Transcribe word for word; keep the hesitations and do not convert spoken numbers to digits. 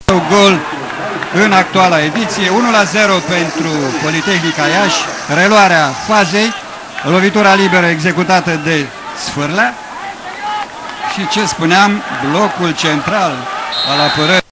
Gol în actuala ediție, unu la zero pentru Politehnica Iași, reluarea fazei, lovitura liberă executată de Sfârlea și, ce spuneam, blocul central al apărării.